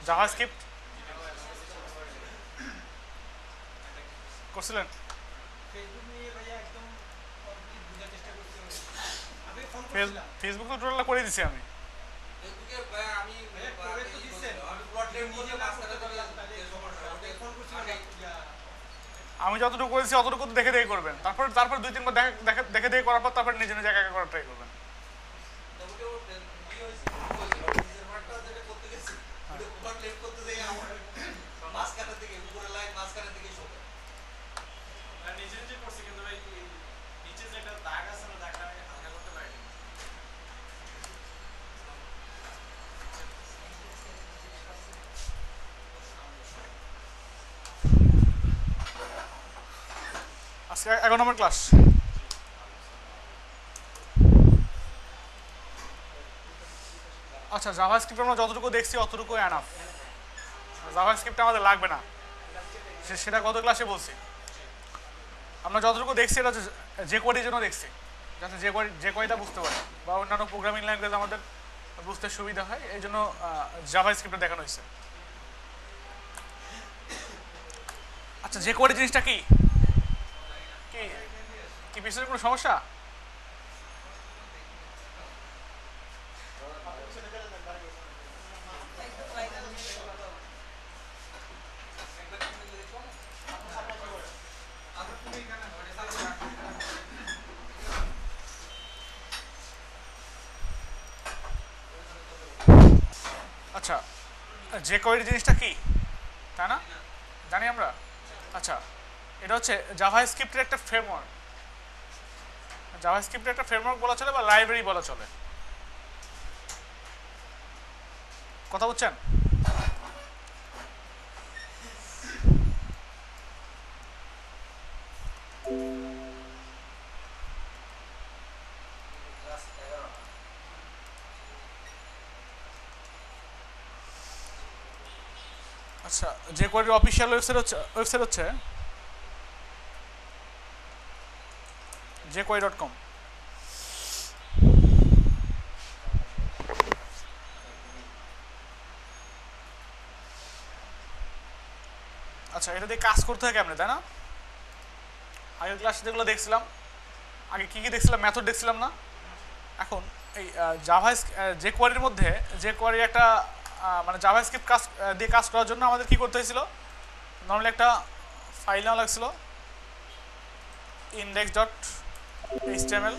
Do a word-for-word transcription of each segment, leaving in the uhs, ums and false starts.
JavaScript করছিলেন? Facebook তো total করে দিছি আমি। আমি যতটুকু করেছি অতটুকু দেখে দেখে করবেন, তারপর তারপর দুই তিনবার দেখে দেখে দেখে করার পর তারপর নিজে নিজে একা একা করার ট্রাই করবেন। আজকে এগারো নম্বর ক্লাস। আচ্ছা, জাভাস্ক্রিপ্ট আমরা যতটুকু দেখছি অতটুকু এনাফ। জাভাস্ক্রিপ্ট আমাদের লাগবে না, সেটা গত ক্লাসে বলছি। আমরা যতটুকু দেখছি এটা যে কোয়ারির জন্য দেখছি, যাতে যে কোয়ারি যে কোয়ারিটা বুঝতে পারে বা অন্যান্য প্রোগ্রামিং ল্যাঙ্গুয়েজ আমাদের বুঝতে সুবিধা হয়, এই জন্য জাভাস্ক্রিপ্টে দেখানো হয়েছে। আচ্ছা, যে কোয়ারি জিনিসটা কি কি কি পিছনে কোনো সমস্যা? আচ্ছা, যে কোয়ারি জিনিসটা কি, তাই না? জানি আমরা। আচ্ছা, এটা হচ্ছে জাভাস্ক্রিপ্টের একটা ফ্রেমওয়ার্ক। জাভাস্ক্রিপ্টের একটা ফ্রেমওয়ার্ক বলা চলে বা লাইব্রেরি বলা চলে। কথা বুঝছেন? আচ্ছা, যে কোয়ারির অফিসিয়াল ওয়েবসাইট হচ্ছে ওয়েবসাইট হচ্ছে জেকোয়ারি ডট কম। আচ্ছা, এটা দিয়ে কাজ করতে হয় কেমনে, তাই না? আগের ক্লাসে যেগুলো দেখছিলাম, আগে কি কি দেখছিলাম, মেথড দেখছিলাম না? এখন এই জাভা যে কোয়ারির মধ্যে যে কোয়ারি একটা মানে জাভাস্ক্রিপ্ট কাজ দিয়ে কাজ করার জন্য আমাদের কি করতে হয়েছিল, নর্মালি একটা ফাইল নেওয়া লাগছিল, ইন্ডেক্স ডট এইচটিএমএল।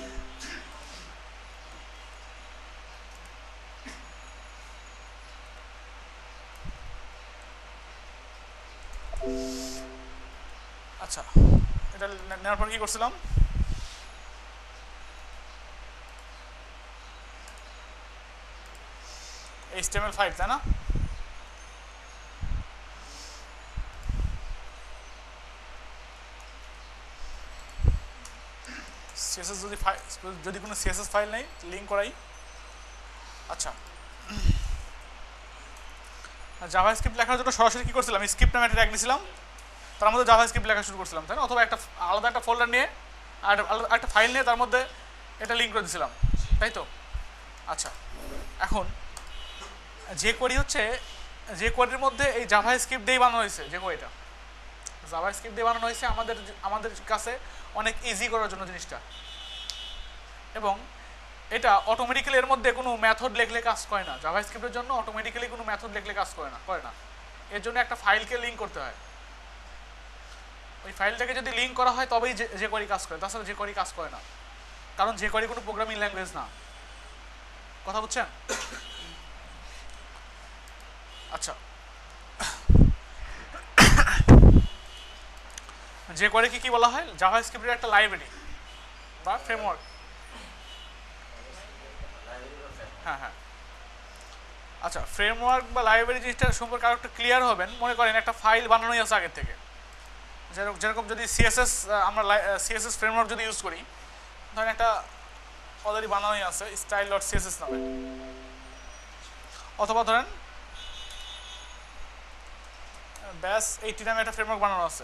আচ্ছা, এটা নেওয়ার পর কি করছিলাম, এইচটিএমএল ফাইভ, তাই না? সিএসএস যদি ফাইল যদি কোনো সিএসএস ফাইল নেই লিঙ্ক করাই। আচ্ছা, জাভাস্ক্রিপ্ট লেখার জন্য সরাসরি কি করছিলাম, স্ক্রিপ্ট নামে একটা ট্যাগ নিয়েছিলাম, তার মধ্যে জাভাস্ক্রিপ্ট লেখা শুরু করছিলাম, তাই না? অথবা একটা আলাদা একটা ফোল্ডার নিয়ে আর একটা ফাইল নিয়ে তার মধ্যে এটা লিঙ্ক করে দিয়েছিলাম, তাই তো? আচ্ছা, এখন যে কোয়ারি হচ্ছে যে কোয়ারির মধ্যে এই জাভাস্ক্রিপ্ট দিয়েই বানানো হয়েছে। যে কোয়ারিটা জাভাস্ক্রিপ্ট দিয়ে বানানো হয়েছে আমাদের আমাদের কাছে অনেক ইজি করার জন্য জিনিসটা, এবং এটা অটোমেটিক্যালি এর মধ্যে কোনো মেথড লিখলে কাজ করে না। জাভাস্ক্রিপ্টের জন্য অটোমেটিক্যালি কোনো মেথড লিখলে কাজ করে না করে না এর জন্য একটা ফাইলকে লিঙ্ক করতে হয়। ওই ফাইলটাকে যদি লিঙ্ক করা হয় তবেই যে কোয়ারি কাজ করে, তাছাড়া যে কোয়ারি কাজ করে না, কারণ যে কোয়ারি কোনো প্রোগ্রামিং ল্যাঙ্গুয়েজ না। কথা বুঝছেন? আচ্ছা, যে কোয়ারিকে কি বলা হয়, জাভাস্ক্রিপ্টের একটা লাইব্রেরি বা ফ্রেমওয়ার্ক। হ্যাঁ হ্যাঁ আচ্ছা, ফ্রেমওয়ার্ক বা লাইব্রেরি জিনিসটা সম্পর্কে আরো একটু ক্লিয়ার হবেন। মনে করেন একটা ফাইল বানানোই আছে আগের থেকে, যেরকম যদি সিএসএস আমরা সিএসএস ফ্রেমওয়ার্ক যদি ইউজ করি, ধরেন একটা অলরেডি বানানোই আছে স্টাইল ডট সিএসএস নামে, অথবা ধরেন ব্যাস এইটি নামে একটা ফ্রেমওয়ার্ক বানানো আছে,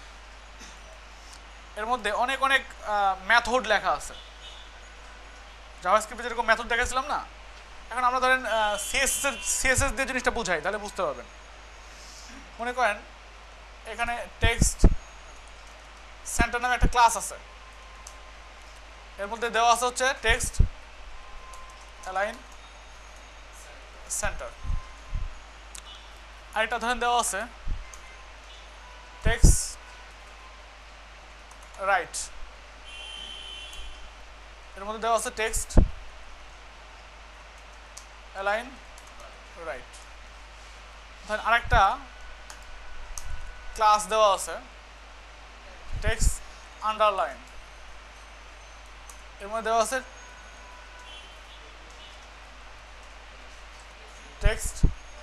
এর মধ্যে অনেক অনেক মেথড লেখা আছে। জাভাস্ক্রিপ্টে যেরকম মেথড দেখেছিলাম না, এখন আমরা ধরেন সিএসএস সিএসএস দিয়ে জিনিসটা বুঝাই, তাহলে বুঝতে পারবেন। মনে করেন এখানে টেক্সট সেন্টার নামে একটা ক্লাস আছে, এর মধ্যে দেওয়া আছে হচ্ছে টেক্সট অ্যালাইন সেন্টার, আর এটা ধরেন দেওয়া আছে টেক্সট রাইট, এর মধ্যে দেওয়া আছে টেক্সট অ্যালাইন রাইট। ধরেন আরেকটা ক্লাস দেওয়া আছে টেক্সট আন্ডারলাইন, এর মধ্যে দেওয়া আছে টেক্সট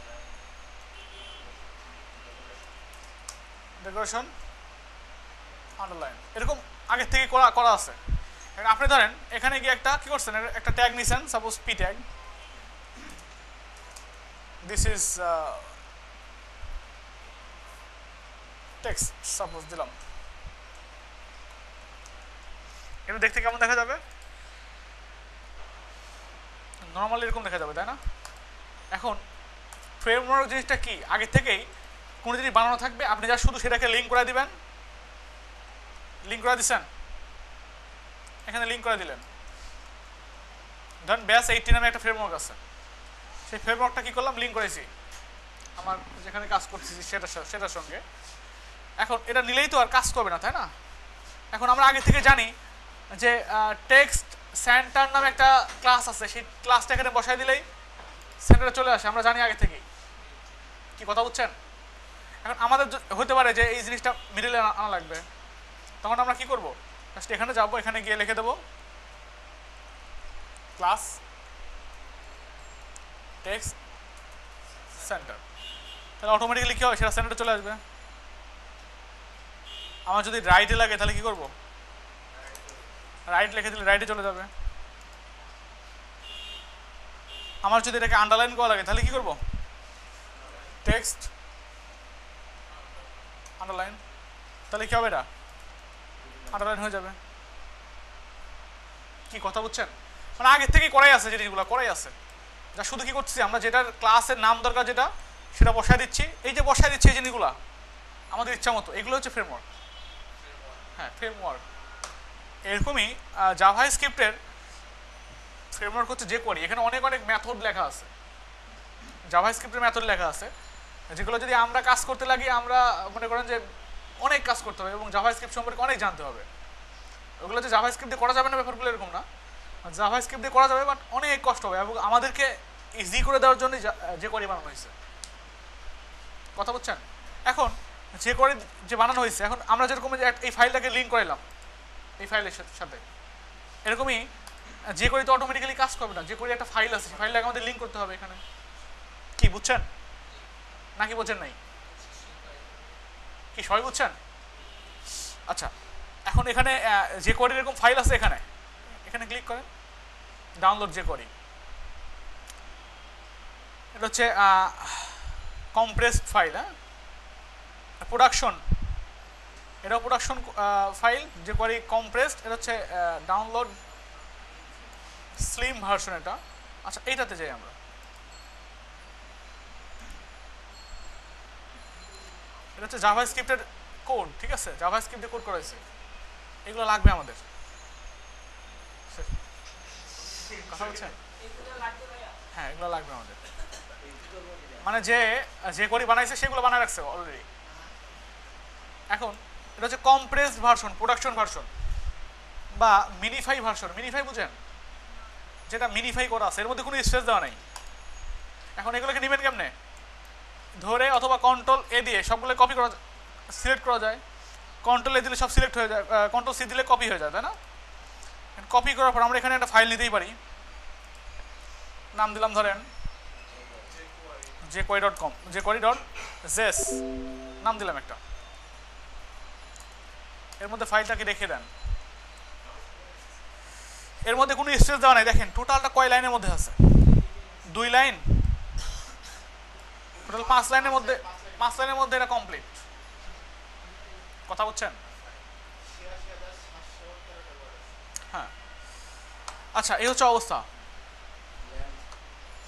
ডেকোরেশন আন্ডারলাইন। এরকম আগে থেকে করা করা আছে। আপনি ধরেন এখানে গিয়ে একটা কি করছেন, একটা ট্যাগ নিছেন, suppose P tag, this is text suppose দিলাম, এটা দেখতে কেমন দেখা যাবে? নর্মালি এরকম দেখা যাবে, তাই না? এখন ফ্রেমওয়ার্ক জিনিসটা কি, আগে থেকেই কোনো জিনিস বানানো থাকবে, আপনি যা শুধু সেটাকে লিঙ্ক করে দিবেন, লিঙ্ক করে দিচ্ছেন, এখানে লিঙ্ক করে দিলেন। ধরেন ব্যাস এইটটি নামে একটা ফ্রেমওয়ার্ক আছে, সেই ফ্রেমওয়ার্কটা কি করলাম, লিঙ্ক করেছি আমার যেখানে কাজ করতেছি সেটার সেটার সঙ্গে। এখন এটা নিলেই তো আর কাজ করবে না, তাই না? এখন আমরা আগে থেকে জানি যে টেক্সট সেন্টার নামে একটা ক্লাস আছে, সেই ক্লাসটা এখানে বসাই দিলেই সেন্টারে চলে আসে, আমরা জানি আগে থেকেই। কি কথা বুঝছেন? এখন আমাদের হতে পারে যে এই জিনিসটা মিডলে আনা লাগবে, তখন আমরা কি করব, জাস্ট এখানে যাবো, এখানে গিয়ে লিখে দেবো ক্লাস টেক্সট সেন্টার, তাহলে অটোমেটিক্যালি কি হবে, সেটা সেন্টারে চলে আসবে। আমার যদি রাইটে লাগে তাহলে কি করব, রাইট লিখে দিলে রাইটে চলে যাবে। আমার যদি এটাকে আন্ডারলাইন করা লাগে তাহলে কি করব, টেক্সট আন্ডারলাইন, তাহলে কি হবে, এটা আন্ডারলাইন হয়ে যাবে। কি কথা বুঝছেন? মানে আগে থেকেই করাই আছে, জিনিসগুলো করাই আছে, যা শুধু কি করছি আমরা যেটার ক্লাসের নাম দরকার যেটা সেটা বসায় দিচ্ছি। এই যে বসায় দিচ্ছি এই জিনিসগুলো আমাদের ইচ্ছা মতো, এগুলো হচ্ছে ফ্রেমওয়ার্ক। হ্যাঁ, ফ্রেমওয়ার্ক এরকমই। জাভা স্ক্রিপ্টের ফ্রেমওয়ার্ক হচ্ছে যে করি, এখানে অনেক অনেক মেথড লেখা আছে, জাভা স্ক্রিপ্টের মেথড লেখা আছে, যেগুলো যদি আমরা কাজ করতে লাগি আমরা মনে করেন যে অনেক কাজ করতে হবে এবং জাভা স্ক্রিপ্ট সম্পর্কে অনেক জানতে হবে। ওগুলো যে জাভা স্ক্রিপ্ট দিয়ে করা যাবে না ব্যাপারগুলো এরকম না, জাভা স্ক্রিপ্ট দিয়ে করা যাবে, বাট অনেক কষ্ট হবে এবং আমাদেরকে ইজি করে দেওয়ার জন্য যে করি বানানো হয়েছে। কথা বুঝছেন? এখন যে করে যে বানানো হয়েছে, এখন আমরা যেরকম এই ফাইলটাকে লিঙ্ক করাইলাম এই ফাইলের সাথে, এরকমই যে করি তো অটোমেটিক্যালি কাজ করবে না, যে করি একটা ফাইল আছে সেই ফাইলটাকে আমাদের লিঙ্ক করতে হবে এখানে। কি বুঝছেন নাকি বুঝছেন নাই? কি সবাই বুঝছেন? আচ্ছা, এখন এখানে যে করি এরকম ফাইল আছে, এখানে এখানে ক্লিক করেন, ডাউনলোড যে করি, এটা হচ্ছে কম্প্রেসড ফাইল। হ্যাঁ, প্রোডাকশন, এটাও প্রোডাকশন ফাইল, যে করি কম্প্রেসড, এটা হচ্ছে ডাউনলোড স্লিম ভার্সন এটা। আচ্ছা, এইটাতে যাই আমরা, এটা হচ্ছে জাভা স্ক্রিপ্টের কোড, ঠিক আছে, জাভা স্ক্রিপ্টে কোড করা হয়েছে, এগুলো লাগবে আমাদের। কথা বলছেন? হ্যাঁ, এগুলো লাগবে আমাদের, মানে যে যে করি বানাইছে সেগুলো বানায় রাখছে অলরেডি। এখন এটা হচ্ছে কম্প্রেসড ভার্সন, প্রোডাকশন ভার্সন বা মিনিফাই ভার্সন। মিনিফাই বুঝেন, যেটা মিনিফাই করা আছে, এর মধ্যে কোনো স্পেস দেওয়া নেই। এখন এগুলোকে নেবেন কেমনে, ধরে অথবা কন্ট্রোল এ দিয়ে সবগুলো কপি করা, সিলেক্ট করা যায়। কন্ট্রোল এ দিলে সব সিলেক্ট হয়ে যায়, কন্ট্রোল সি দিলে কপি হয়ে যায়, তাই না? কপি করার পর আমরা এখানে একটা ফাইল নিতেই পারি, নাম দিলাম ধরেন jQuery dot com, jQuery dot JS নাম দিলাম একটা। এর মধ্যে ফাইলটাকে রেখে দেন, এর মধ্যে কোনো স্পেস দেওয়া নাই। দেখেন টোটালটা কয় লাইনের মধ্যে আছে, দুই লাইন, টোটাল পাঁচ লাইনের মধ্যে, পাঁচ লাইনের মধ্যে এটা কমপ্লিট। কথা বুঝছেন? হ্যাঁ, আচ্ছা, এই হচ্ছে অবস্থা।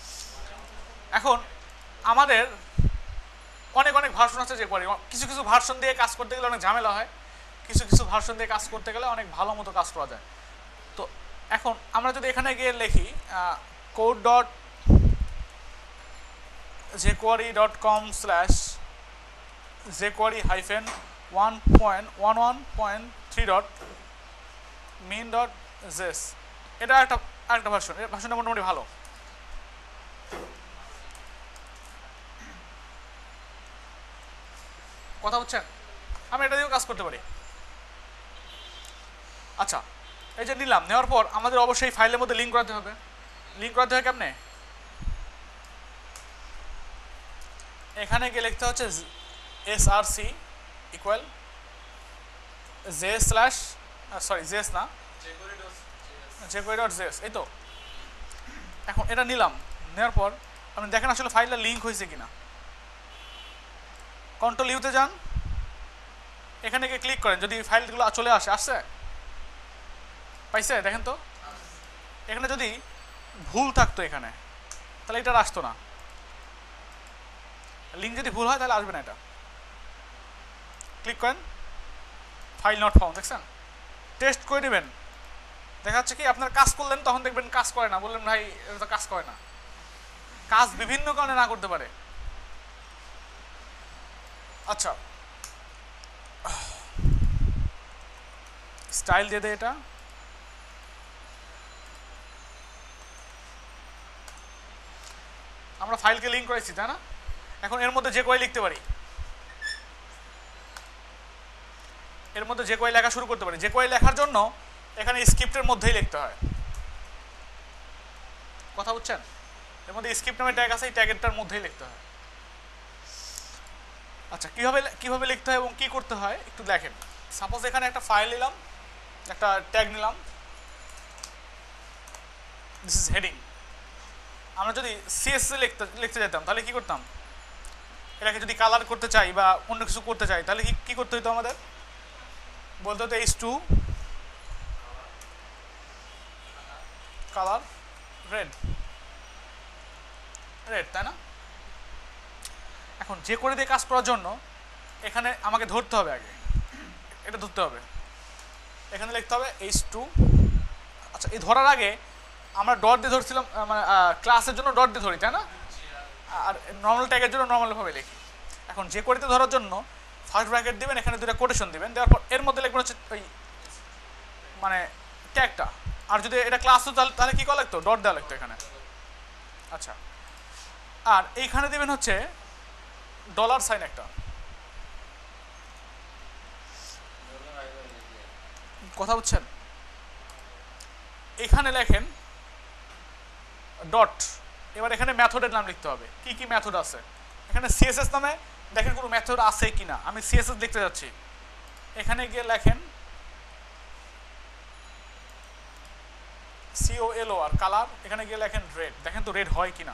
এখন আমাদের অনেক অনেক ভার্সন আছে যে কোয়ারি, কিছু কিছু ভার্সন দিয়ে কাজ করতে গেলে অনেক ঝামেলা হয়, কিছু কিছু ভার্সন দিয়ে কাজ করতে গেলে অনেক ভালো মতো কাজ করা যায়। তো এখন আমরা যদি এখানে গিয়ে লিখি code dot jQuery dot com slash jQuery hyphen one point one one point three dot min dot JS, এটা একটা আরেকটা ভার্সন, এর ভার্সনটা মোটামুটি ভালো। কথা বুঝছেন? আমি এটা দিয়েও কাজ করতে পারি। আচ্ছা, এই যে নিলাম, নেওয়ার পর আমাদের অবশ্যই ফাইলের মধ্যে লিঙ্ক করাতে হবে। লিঙ্ক করাতে হয় কেমনে? এখানে গিয়ে লিখতে হচ্ছে S R C equal J slash sorry JS না জেকোয়ারি ডট জেস, এই তো। এখন এটা নিলাম, নেওয়ার পর আপনি দেখেন আসলে ফাইলটা লিঙ্ক হয়েছে কিনা। কন্ট্রোল ইউতে যান, এখানে গিয়ে ক্লিক করেন, যদি ফাইলগুলো চলে আসে, আসছে পাইছে দেখেন তো। এখানে যদি ভুল থাকতো এখানে, তাহলে এটা আসতো না। লিঙ্ক যদি ভুল হয় তাহলে আসবে না এটা। ক্লিক করেন, ফাইল নট ফাউন্ড, দেখছেন? টেস্ট করে নেবেন, দেখা যাচ্ছে কি আপনার কাজ করলেন, তখন দেখবেন কাজ করে না, বললেন ভাই এটা তো কাজ করে না। কাজ বিভিন্ন কারণে না করতে পারে। আচ্ছা, স্টাইল দিয়ে দেয় এটা, আমরা ফাইলকে লিঙ্ক করেছি তাই না? এখন এর মধ্যে যে কোয়ারি লিখতে পারি, এর মধ্যে যে কোয়ারি লেখা শুরু করতে পারি। যে কোয়ারি লেখার জন্য এখানে স্ক্রিপ্টের মধ্যেই লিখতে হয়। কথা বুঝছেন? এর মধ্যে স্ক্রিপ্ট নামে ট্যাগ আছে, এই ট্যাগেরটার মধ্যেই লিখতে হয়। আচ্ছা, কিভাবে কিভাবে লিখতে হয় এবং কি করতে হয় একটু দেখেন। সাপোজ এখানে একটা ফাইল নিলাম, একটা ট্যাগ নিলাম, দিস ইজ হেডিং। আমরা যদি সিএসএস লিখতে লিখতে যেতাম তাহলে কি করতাম? এটাকে যদি কালার করতে চাই বা অন্য কিছু করতে চাই তাহলে কি কি করতে হতো? আমাদের বলতে হতো H two colour red red, তাই না? এখন যে করে দিয়ে কাজ করার জন্য এখানে আমাকে ধরতে হবে, আগে এটা ধরতে হবে, এখানে লিখতে হবে এইচ টু। আচ্ছা, এই ধরার আগে আমরা ডট দিয়ে ধরছিলাম, মানে ক্লাসের জন্য ডট দিয়ে ধরি তাই না, আর নর্মাল ট্যাগের জন্য নর্মালভাবে লিখি। এখন যে কোয়ারিতে ধরার জন্য ফার্স্ট ব্র্যাকেট দিবেন, এখানে দুটো কোটেশন দিবেন, দেওয়ার পর এর মধ্যে লিখবেন হচ্ছে ওই মানে ট্যাগটা। আর যদি এটা ক্লাস হতো তাহলে তাহলে কী করা লাগতো? ডট দেওয়া লাগতো এখানে। আচ্ছা, আর এইখানে দিবেন হচ্ছে ডলার সাইন একটা। কথা বুঝছেন? এখানে লেখেন ডট, এবার এখানে মেথডের নাম লিখতে হবে, কি কি মেথড আছে এখানে। সিএসএস নামে দেখেন কোনো মেথড আছে কিনা, আমি সিএসএস লিখতে যাচ্ছি, এখানে গিয়ে লেখেন সিওএলও আর কালার, এখানে গিয়ে লেখেন রেড, দেখেন তো রেড হয় কিনা।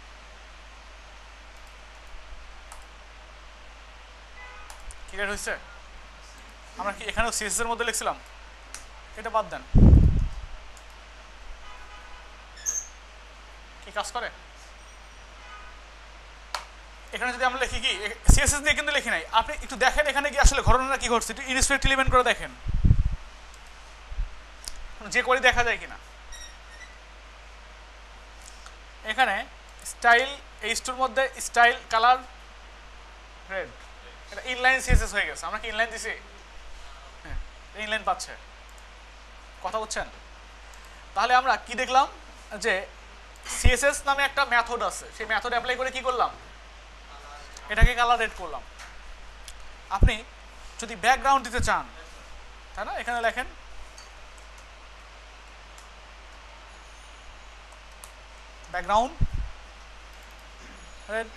ক্লিয়ার হয়েছে? আমরা কি এখানেও সিএসএস এর মধ্যে লিখছিলাম? এটা বাদ দেন, কি কাজ করে? এখানে যদি আমরা লিখি কি সিএসএস দিয়ে কিন্তু লিখি নাই, আপনি একটু দেখেন এখানে কি আসলে ঘটনাটা কি ঘটছে, একটু ইনস্পেক্ট এলিমেন্ট করে দেখেন যে করে দেখা যায় কিনা। এখানে স্টাইল এইচ টুর মধ্যে স্টাইল কালার রেড, এটা ইনলাইন সিএসএস হয়ে গেছে। আমরা কি ইনলাইন দিছি? হ্যাঁ, ইনলাইন পাচ্ছে। কথা বুঝছেন? তাহলে আমরা কি দেখলাম যে সিএসএস নামে একটা মেথড আছে, সেই মেথড অ্যাপ্লাই করে কি করলাম? এটাকে কালার রেড করলাম। আপনি যদি ব্যাকগ্রাউন্ড দিতে চান তাই না, এখানে লেখেন ব্যাকগ্রাউন্ড রেড,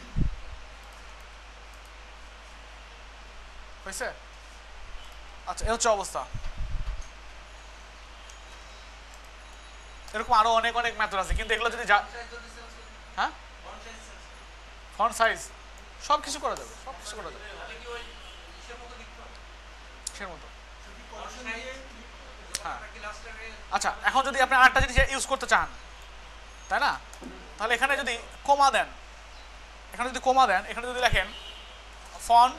হয়েছে? আচ্ছা, এ হচ্ছে অবস্থা। এরকম আরো অনেক অনেক মেথড আছে, কিন্তু এগুলো যদি হ্যাঁ ফন্ট সাইজ সব কিছু করা যাবে, সব কিছু করা যাবে কিসের মতো। হ্যাঁ, আচ্ছা, এখন যদি আপনি আরেকটা জিনিস ইউজ করতে চান তাই না, তাহলে এখানে যদি কমা দেন, এখানে যদি কমা দেন, এখানে যদি লেখেন ফন্ট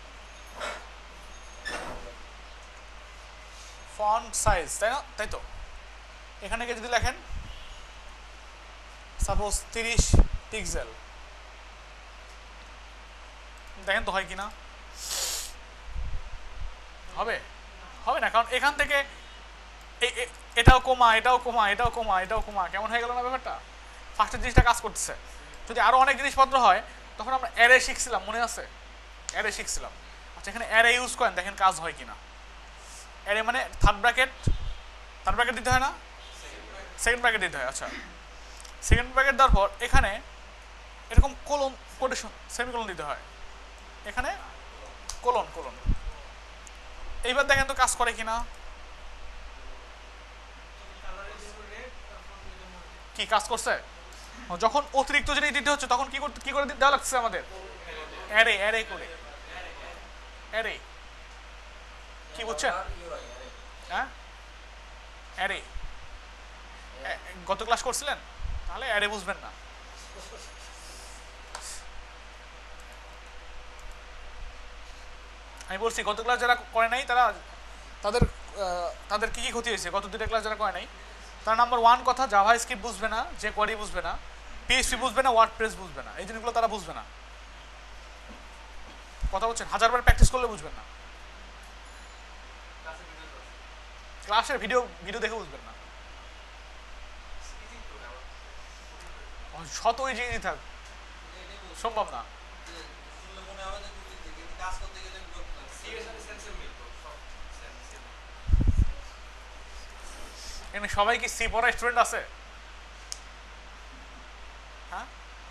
ফন্ট সাইজ, তাই না? তাই তো এখানে গিয়ে যদি লেখেন সাপোজ তিরিশ পিক্সেল, দেখেন তো হয় কিনা? হবে? হবে না, কারণ এখান থেকে এটাও কমা, এটাও কমা, এটাও কমা, এটাও কমা, কেমন হয়ে গেল না ব্যাপারটা? ফার্স্টের জিনিসটা কাজ করতেছে। যদি আরো অনেক জিনিসপত্র হয় তখন আমরা অ্যারে শিখছিলাম, মনে আছে? অ্যারে শিখছিলাম। আচ্ছা, এখানে অ্যারে ইউজ করেন, দেখেন কাজ হয় কিনা। অ্যারে মানে থার্ড ব্র্যাকেট, থার্ড ব্র্যাকেট দিতে হয় না, সেকেন্ড ব্র্যাকেট দিতে হয়। আচ্ছা, সেকেন্ড ব্র্যাকেট দেওয়ার পর এখানে এরকম কোলন কোটেশন সেমিকোলন দিতে হয়, এখানে কোলন কোলন। এইবার দেখেন তো কাজ করে কিনা। কি কাজ করছে? যখন অতিরিক্ত জিনিস দিতে হচ্ছে তখন কি করতে কি করে দেওয়া লাগছে আমাদের? অ্যারে অ্যারে করে, অ্যারে। কি বুঝছেন? হ্যাঁ, অ্যারে। গত ক্লাস করছিলেন? তাহলে অ্যারে বুঝবেন না। আমি বলছি গত ক্লাস যারা করে নাই তারা তাদের তাদের কি কি ক্ষতি হয়েছে, গত দুটো ক্লাস যারা করে নাই তার নাম্বার ওয়ান কথা, জাভা স্ক্রিপ্ট বুঝবে না, যে কোয়ারি বুঝবে না, পিএইচপি বুঝবে না, ওয়ার্ডপ্রেস বুঝবে না, এই জিনিসগুলো তারা বুঝবে না। কথা বলছেন? হাজারবার প্র্যাকটিস করলে বুঝবেন না, ক্লাসের ভিডিও ভিডিও দেখে বুঝবেন না। শত ওই জিনিস থাক সম্ভব না। এখানে সবাই কি সি পড়া স্টুডেন্ট আছে? হ্যাঁ,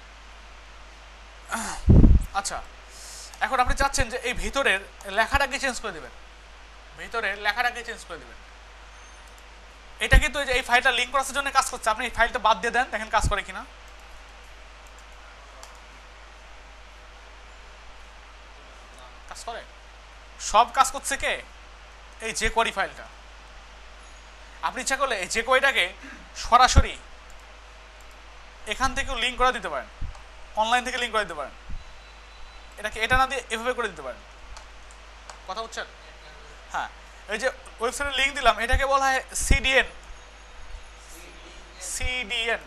আচ্ছা। এখন আপনি চাচ্ছেন যে এই ভিতরের লেখাটাকে চেঞ্জ করে দেবেন, ভিতরের লেখাটাকে চেঞ্জ করে দেবেন। এটা কিন্তু এই ফাইলটা লিঙ্ক করার জন্য কাজ করছে, আপনি এই ফাইলটা বাদ দিয়ে দেন, দেখেন কাজ করে কিনা। কাজ করে, সব কাজ করছে কে? এই যে কোয়ারি ফাইলটা। আপনি ইচ্ছা করলে এই যে কোয়ারিটাকে সরাসরি এখান থেকেও লিঙ্ক করে দিতে পারেন, অনলাইন থেকে লিঙ্ক করে দিতে পারেন, এটাকে এটা না দিয়ে এভাবে করে দিতে পারেন। কথা বুঝছেন? হ্যাঁ, এই যে ওয়েবসাইটের লিঙ্ক দিলাম, এটাকে বলা হয় CDN, CDN,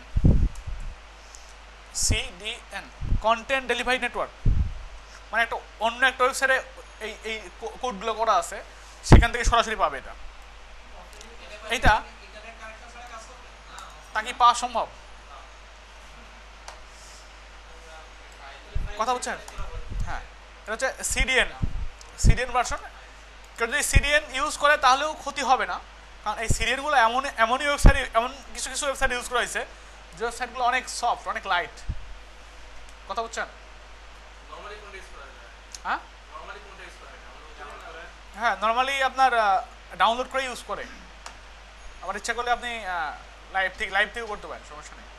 CDN, content delivery network. মানে একটা অন্য একটা ওয়েবসাইটে এই এই কোডগুলো করা আছে, সেখান থেকে সরাসরি পাবে এটা। এইটা তা কি পাওয়া সম্ভব? কথা বলছেন? হ্যাঁ, এটা হচ্ছে সিডিএন, সিডিএন ভার্সন। কেউ যদি সিডিএন ইউজ করে তাহলেও ক্ষতি হবে না, কারণ এই সিডিএনগুলো এমন এমনই ওয়েবসাইট, এমন কিছু কিছু ওয়েবসাইট ইউজ করা হয়েছে যে ওয়েবসাইটগুলো অনেক সফট, অনেক লাইট। কথা বলছেন? হ্যাঁ হ্যাঁ, নর্মালি আপনার ডাউনলোড করে ইউজ করে, আবার ইচ্ছা করলে আপনি লাইভ থেকে লাইভ থেকেও করতে পারেন, সমস্যা নেই।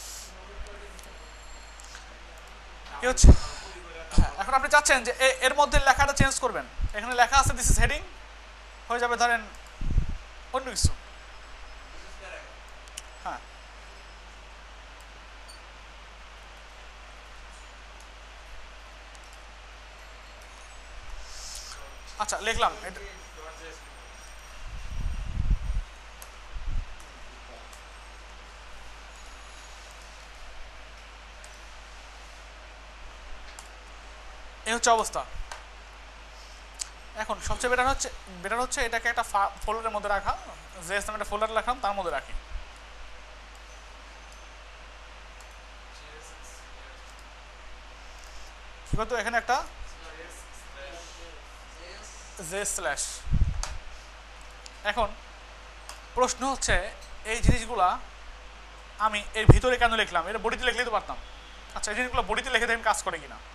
কি হচ্ছে? হ্যাঁ, এখন আপনি চাচ্ছেন যে এর মধ্যে লেখাটা চেঞ্জ করবেন, এখানে লেখা আছে দিস ইজ হেডিং, হয়ে যাবে ধরেন অন্য কিছু। হ্যাঁ, আচ্ছা লিখলাম এটা। এই হচ্ছে অবস্থা। এখন সবচেয়ে বেটার হচ্ছে বেটার হচ্ছে এটাকে একটা ফোল্ডারের মধ্যে রাখা, যে আমি একটা ফোল্ডার রাখলাম তার মধ্যে রাখি। কি করতো? এখানে একটা জে স্ল্যাশ। এখন প্রশ্ন হচ্ছে এই জিনিসগুলা আমি এর ভিতরে কেন লিখলাম? এটা বডিতে লিখলেই তো পারতাম। আচ্ছা, এই জিনিসগুলো বডিতে লিখে দেন কাজ করে কিনা,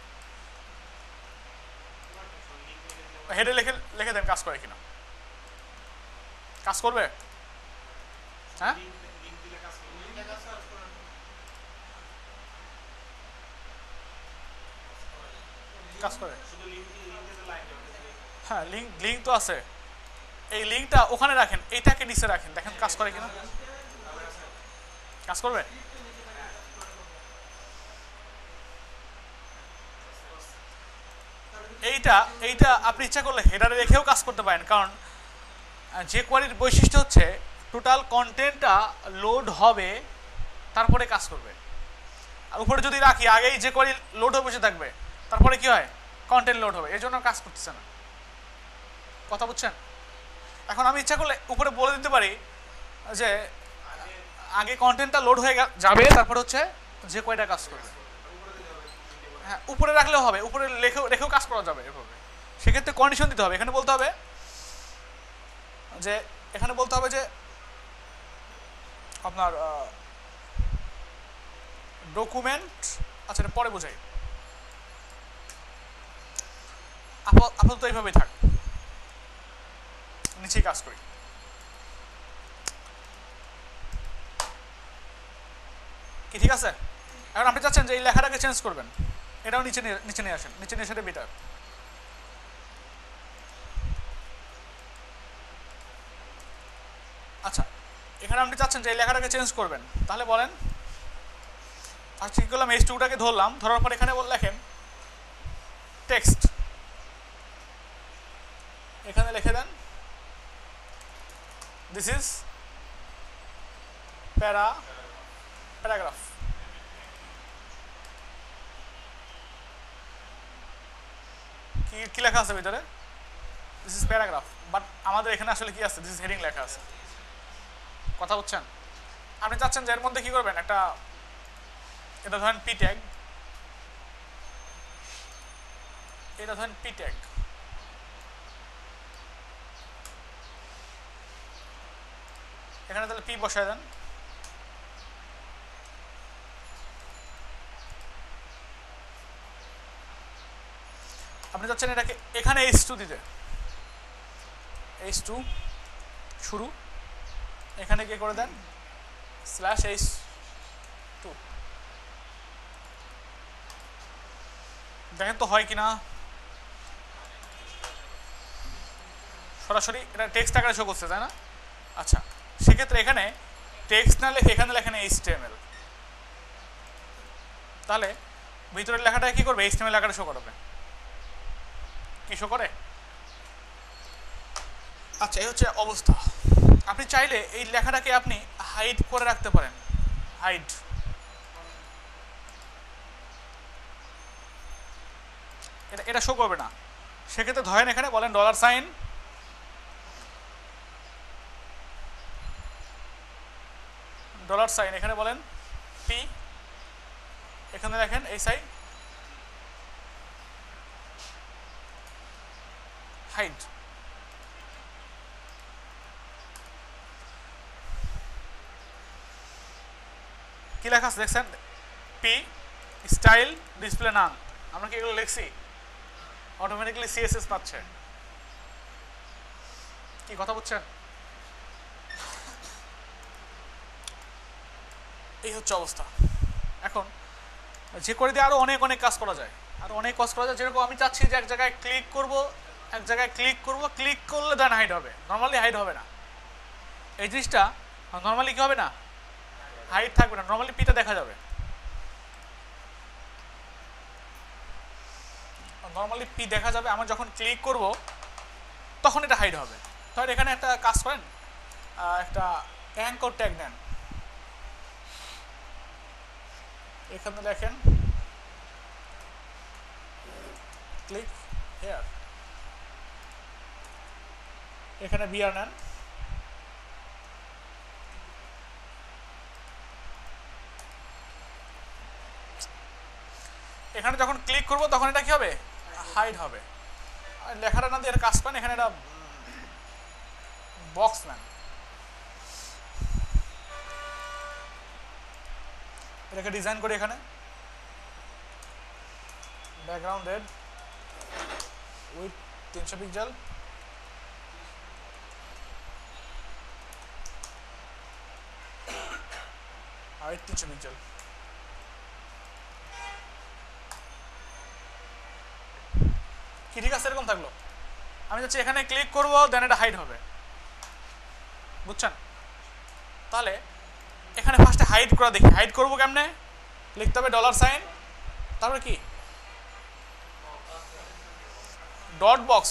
হেডে লিখে লিখে দেন কাজ করে কিনা। কাজ করবে? হ্যাঁ, কাজ করে। হ্যাঁ, লিঙ্ক লিঙ্ক তো আছে, এই লিঙ্কটা ওখানে রাখেন, এইটাকে নিচে রাখেন, দেখেন কাজ করে কিনা। কাজ করবে? এইটা এইটা আপনি ইচ্ছা করলে হেডারে রেখেও কাজ করতে পারেন, কারণ যে কোয়ারির বৈশিষ্ট্য হচ্ছে টোটাল কন্টেন্টটা লোড হবে তারপরে কাজ করবে। আর উপরে যদি রাখি আগেই যে কোয়ারি লোড হয়ে বসে থাকবে, তারপরে কি হয়, কন্টেন্ট লোড হবে, এই জন্য কাজ করতেছে না। কথা বুঝছেন? এখন আমি ইচ্ছা করলে উপরে বলে দিতে পারি যে আগে কন্টেন্টটা লোড হয়ে যাবে, তারপর হচ্ছে যে কোয়ারিটা কাজ করবে। হ্যাঁ, উপরে রাখলেও হবে, উপরে রেখেও রেখেও কাজ করা যাবে এভাবে। সেক্ষেত্রে কন্ডিশন দিতে হবে, এখানে বলতে হবে যে এখানে বলতে হবে যে আপনার ডকুমেন্ট, আচ্ছা এটা পরে বোঝাই, আপাতত এইভাবেই থাক, নিচেই কাজ করি। কি ঠিক আছে? এখন আপনি চাচ্ছেন যে এই লেখাটাকে চেঞ্জ করবেন, এটাও নিচে নিচে নিয়ে আসেন, নিচে নিয়ে আসলে বেটার। আচ্ছা, এখানে আপনি চাচ্ছেন যে এই লেখাটাকে চেঞ্জ করবেন, তাহলে বলেন। আচ্ছা কি করলাম, এইচ টুটাকে ধরলাম, ধরার পর এখানে বল লেখেন টেক্সট, এখানে লিখে দেন দিস ইজ প্যারা প্যারাগ্রাফ। কি কি লেখা আছে ভিতরে? দিস ইজ প্যারাগ্রাফ, বাট আমাদের এখানে আসলে কি আছে, দিস ইজ হেডিং লেখা আছে। কথা বুঝছেন? আপনি চাচ্ছেন যে এর মধ্যে কি করবেন, একটা এটা ধরেন পি ট্যাগ, এটা ধরেন পি ট্যাগ, এখানে তাহলে পি বসায় দেন। আপনি চাচ্ছেন এটাকে এখানে এইচ টু দিতে, এইচ টু শুরু, এখানে কি করে দেন স্ল্যাশ এইচ টু। দেখেন তো হয় কিনা, সরাসরি এটা টেক্সট আকারে শো করছে, তাই না? আচ্ছা, সেক্ষেত্রে এখানে টেক্সট না লেখে এখানে লেখেন এইচটিএমএল, তাহলে ভিতরের লেখাটা কি করবে, এইচটিএমএল আকারে শো করবে। কি শো করে? আচ্ছা, এই হচ্ছে অবস্থা। আপনি চাইলে এই লেখাটাকে আপনি হাইড করে রাখতে পারেন, হাইড। এটা এটা শো করবে না, সেক্ষেত্রে ধরেন এখানে বলেন ডলার সাইন, ডলার সাইন, এখানে বলেন পি, এখানে লেখেন এই সাইড হাইড। কি লেখা আছে দেখছেন? পি স্টাইল ডিসপ্লে নাম। আমরা কি এগুলো লিখছি? অটোমেটিক্যালি সিএসএস পাচ্ছে। কি কথা বুঝছেন? এই হচ্ছে অবস্থা। এখন যে করে দিয়ে আরো অনেক অনেক কাজ করা যায়, আরো অনেক কাজ করা যায়। যেরকম আমি চাচ্ছি যে এক জায়গায় ক্লিক করব, এক জায়গায় ক্লিক করব, ক্লিক করলে দেন হাইড হবে, নর্মালি হাইড হবে না। এই জিনিসটা নর্মালি কি হবে না, হাইড থাকবে না, নর্মালি পিটা দেখা যাবে, নর্মালি পি দেখা যাবে। আমার যখন ক্লিক করব তখন এটা হাইড হবে। তাহলে এখানে একটা কাজ করেন, একটা অ্যাঙ্কর ট্যাগ নেন, এখানে লেখেন ক্লিক হেয়ার, এখানে বিআর নেন, এখানে যখন ক্লিক করব তখন এটা কি হবে, হাইড হবে। আর লেখাটা না দিয়ে কাজ করেন, এখানে একটা বক্স নেন, এটাকে ডিজাইন করি, এখানে ব্যাকগ্রাউন্ড রেড উইথ তিনশো পিক্সেল, আর তিনশো পিক্সেল। কি ঠিক আছে? এরকম থাকলো। আমি যাচ্ছি এখানে ক্লিক করবো, দেন এটা হাইড হবে, বুঝছেন? তাহলে এখানে ফার্স্টে হাইড করা দেখি, হাইড করবো কেমনে? লিখতে হবে ডলার সাইন, তারপরে কি ডট বক্স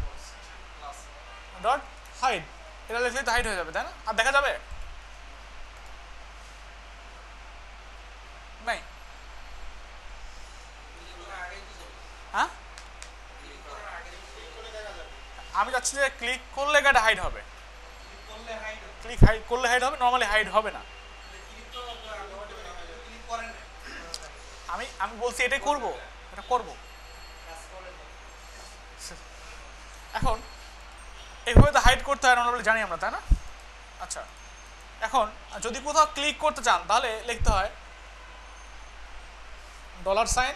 ডট হাইড, এটা লিখলেই তো হাইড হয়ে যাবে, তাই না? আর দেখা যাবে নাই? হ্যাঁ, আমি চাচ্ছি যে ক্লিক করলে এটা হাইড হবে, ক্লিক হাইড করলে হাইড হবে, নর্মালি হাইড হবে না। আমি আমি বলছি এটাই করব, এটা করব। এখন এইভাবে তো হাইড করতে হয় নর্মালি, জানি আমরা, তাই না? আচ্ছা, এখন যদি কোথাও ক্লিক করতে চান তাহলে লিখতে হয় ডলার সাইন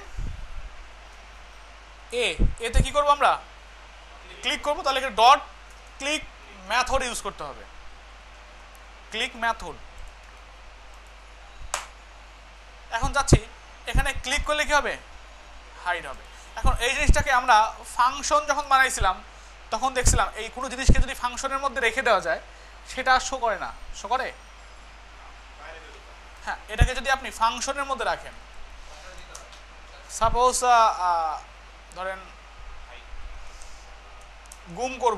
এ, এতে কি করবো আমরা? ক্লিক করবো, তাহলে ডট ক্লিক মেথড ইউজ করতে হবে, ক্লিক মেথড। এখন যাচ্ছি, এখানে ক্লিক করলে কি হবে? হাইড হবে। এখন এই জিনিসটাকে আমরা ফাংশন যখন বানাইছিলাম তখন দেখছিলাম এই কোনো জিনিসকে যদি ফাংশনের মধ্যে রেখে দেওয়া যায় সেটা শো করে না, শো করে? হ্যাঁ, এটাকে যদি আপনি ফাংশনের মধ্যে রাখেন, সাপোজ ধরেন গুম করব,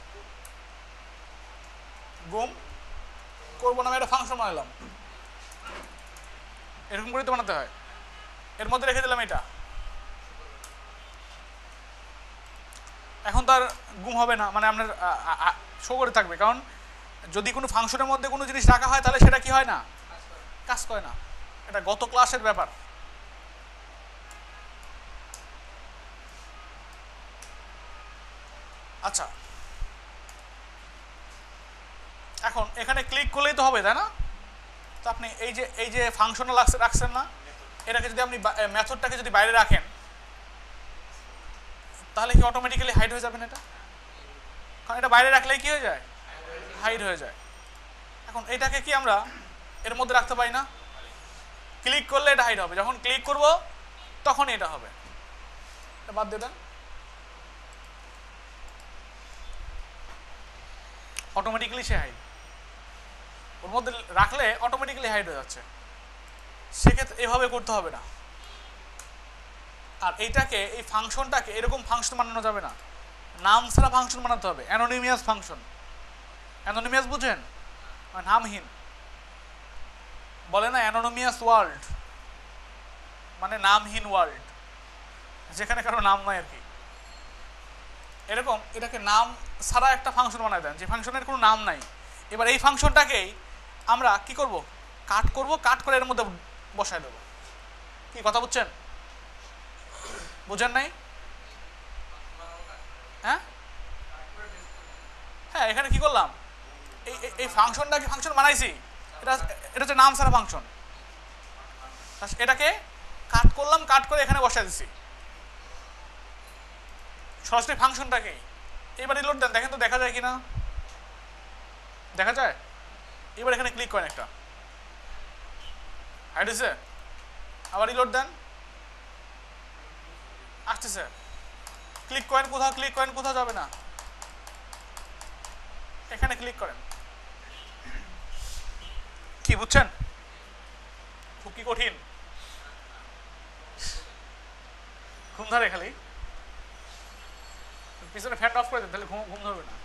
গুম করব নামে একটা ফাংশন বানালাম, এরকম করে তো বানাতে হয়। এর মধ্যে রেখে দিলাম এটা, এখন তার গুম হবে না, মানে আপনার শো করে থাকবে, কারণ যদি কোনো ফাংশনের মধ্যে কোনো জিনিস রাখা হয় তাহলে সেটা কি হয় না? কাজ করে না। এটা গত ক্লাসের ব্যাপার। আচ্ছা, এখন এখানে ক্লিক করলেই তো হবে, তাই না? তো আপনি এই যে এই যে ফাংশনাল রাখছেন না, এটাকে যদি আপনি মেথডটাকে যদি বাইরে রাখেন তাহলে কি অটোমেটিক্যালি হাইড হয়ে যাবে না এটা? কারণ এটা বাইরে রাখলেই কি হয়ে যায়? হাইড হয়ে যায়। এখন এটাকে কি আমরা এর মধ্যে রাখতে পারি না? ক্লিক করলে এটা হাইড হবে, যখন ক্লিক করব তখন এটা হবে। এটা বাদ দিয়ে দেন, অটোমেটিক্যালি সে হাইড, ওর মধ্যে রাখলে অটোমেটিক্যালি হাইড হয়ে যাচ্ছে। সেক্ষেত্রে এভাবে করতে হবে না। আর এইটাকে, এই ফাংশনটাকে এরকম ফাংশন বানানো যাবে না, নাম ছাড়া ফাংশন বানাতে হবে, অ্যানোনিমিয়াস ফাংশন। অ্যানোনিমিয়াস বুঝেন? নামহীন, বলে না অ্যানোনিমিয়াস ওয়ার্ল্ড, মানে নামহীন ওয়ার্ল্ড, যেখানে কারো নাম নয় আর কি। এরকম এটাকে নাম ছাড়া একটা ফাংশন বানায় দেন, যে ফাংশনের কোনো নাম নাই। এবার এই ফাংশনটাকেই আমরা কি করব? কাট করব, কাট করে এর মধ্যে বসায় দেবো। কি কথা বুঝছেন? বুঝেন নাই? হ্যাঁ হ্যাঁ, এখানে কি করলাম? এই এই ফাংশনটাকে ফাংশন বানাইছি, এটা এটা হচ্ছে নাম ছাড়া ফাংশন। এটাকে কাট করলাম, কাট করে এখানে বসায় দিছি সরাসরি ফাংশনটাকেই। এবার রিলোড দেন, দেখেন তো দেখা যায় কিনা। দেখা যায়? এবার এখানে ক্লিক করেন, একটা হাইড হয়েছে, আবার রিলোড দেন, আসতেছে। ক্লিক করেন কোথাও, ক্লিক করেন কোথাও যাবে না, এখানে ক্লিক করেন। কি বুঝছেন? খুব কি কঠিন? ঘুম ধরে খালি, পিছনে ফ্যান অফ করে দেন, তাহলে ঘুম ঘুম ধরবে না।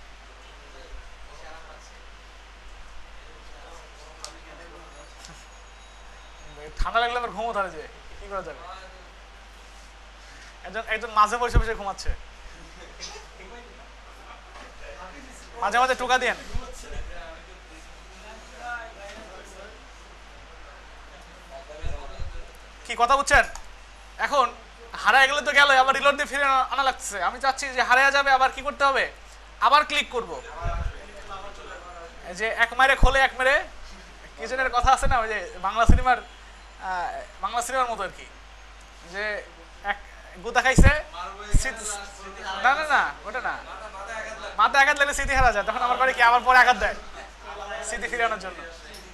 ঠান্ডা লাগলে আবার ঘুমও ধরে, যে কি করা যাবে? একজন একজন মাঝে বসে বসে ঘুমাচ্ছে, মাঝে মাঝে টোকা দেন। কি কথা বুঝছেন? এখন হারায় গেলে তো গেল, আবার রিলোড দিয়ে ফিরে আনা লাগছে। আমি চাচ্ছি যে হারায় যাবে, আবার কি করতে হবে? আবার ক্লিক করব, যে এক মারে খোলে এক মেরে, কি জনের কথা আছে না, ওই যে বাংলা সিনেমার বাংলা সিনেমার মতো আর কি, যে এক গুতা খাইছে, না না না ওটা না, মাথায় আঘাত লাগলে স্মৃতি হারা যায়, তখন আমার করে কি আবার পরে আঘাত দেয় স্মৃতি ফিরে আনার জন্য।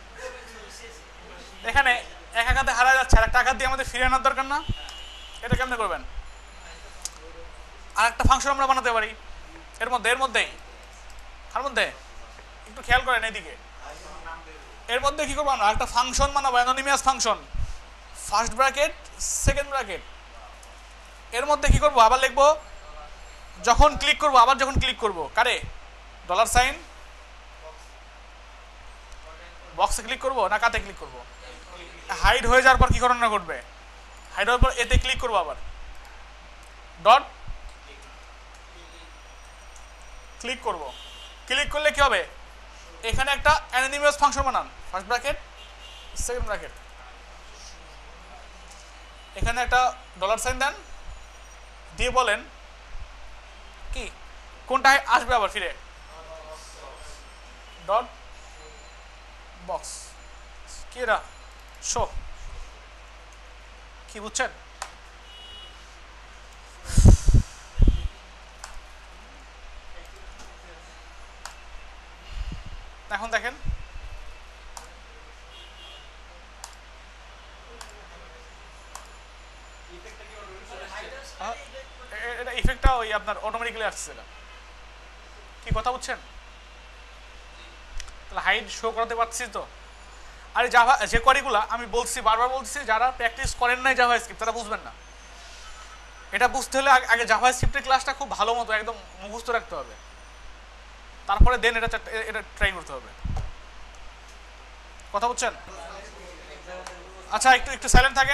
এখানে এক আঘাতে হারা যাচ্ছে, আর একটা আঘাত দিয়ে আমাদের ফিরে আনার দরকার না? এটা কেমনে করবেন? আর একটা ফাংশন আমরা বানাতে পারি এর মধ্যে, এর মধ্যেই তার মধ্যে একটু খেয়াল করেন এদিকে। এর মধ্যে কি করবো আমরা? একটা ফাংশন বানাবো, anonymous function, first bracket second bracket. এর মধ্যে কি করবো? আবার লিখবো যখন ক্লিক করব, আবার যখন ক্লিক করব কারে, ডলার সাইন বক্সে ক্লিক করব না কাতে ক্লিক করব? হাইড হয়ে যাওয়ার পর কি ঘটনা ঘটবে? হাইড হওয়ার পর এতে ক্লিক করব, আবার ডট ক্লিক করব। ক্লিক করলে কি হবে? এখানে একটা অ্যানোনিমাস ফাংশন বানান, ফার্স্ট ব্র্যাকেট সেকেন্ড ব্র্যাকেট, এখানে একটা ডলার সাইন দেন, দিয়ে বলেন কি কোনটা আসবে আবার ফিরে, ডট বক্স কি এটা শো, কি বুঝছেন? এখন দেখেন এটা ইফেক্টটা ওই আপনার অটোমেটিক্যালি আসছে, এটা কি কথা বুঝছেন? তাহলে হাইড শো করাতে পারছি তো। আর জাভা যে কোয়ারিগুলো আমি বলছি, বারবার বলছি, যারা প্র্যাকটিস করেন নাই জাভা স্ক্রিপ্ট তারা বুঝবেন না। এটা বুঝতে হলে আগে জাভা স্ক্রিপ্টের ক্লাসটা খুব ভালো মতো একদম মুখস্থ রাখতে হবে, তারপরে দেন এটা এটা ট্রাই করতে হবে। কথা বুঝছেন? আচ্ছা, একটু একটু সাইলেন্ট থাকেন।